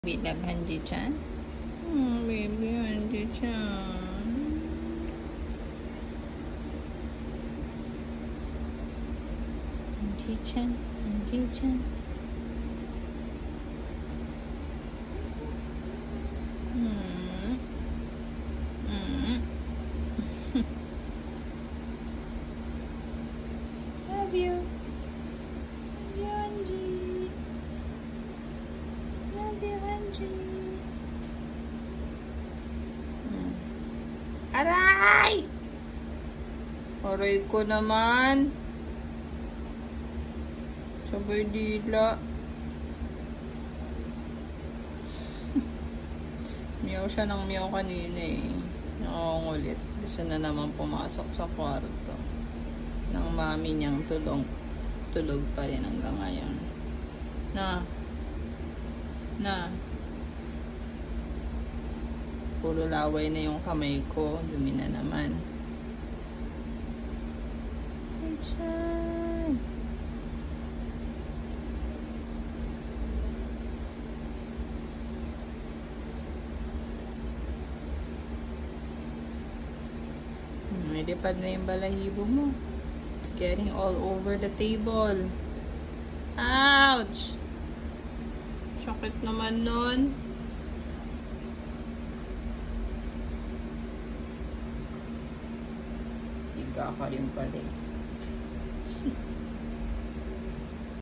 We love Hanji-chan. Baby Hanji-chan. Hanji-chan, Hanji-chan. Love you. Love you, Hanji. Love you, Hanji. Aray! Aray ko naman. Sabay dila. Miyaw siya ng miyaw kanina eh. Nakangulit. Gusto na naman pumasok sa kwarto ng mami niyang tulog pa rin hanggang ngayon. Na. Puro laway na yung kamay ko. Dumi na naman. Hanji-chan. Nilipad na yung balahibo mo. It's getting all over the table. Ouch! Sakit naman nun. Higa ka rin pala eh.